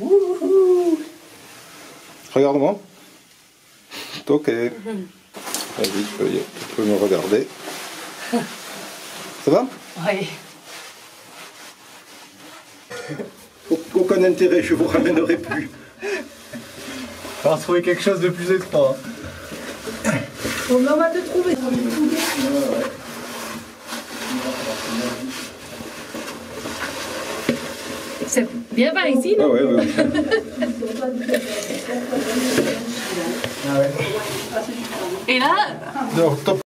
Regarde-moi. Ok. Vas-y, tu peux me regarder. Ça va? Oui. Aucun intérêt, je vous ramènerai plus. On va retrouver quelque chose de plus étroit. On va te trouver. C'est bien par ici, non? Ah ouais, ouais. Et là, Non, top.